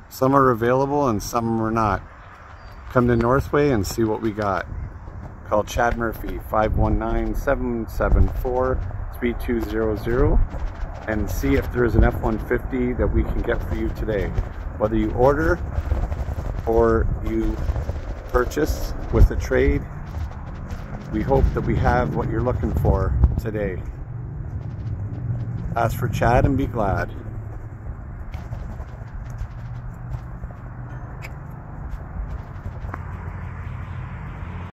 Some are available and some are not. Come to Northway and see what we got. Call Chad Murphy, 519-774-3200, and see if there's an F-150 that we can get for you today. Whether you order or you purchase with a trade, we hope that we have what you're looking for today. Ask for Chad and be glad.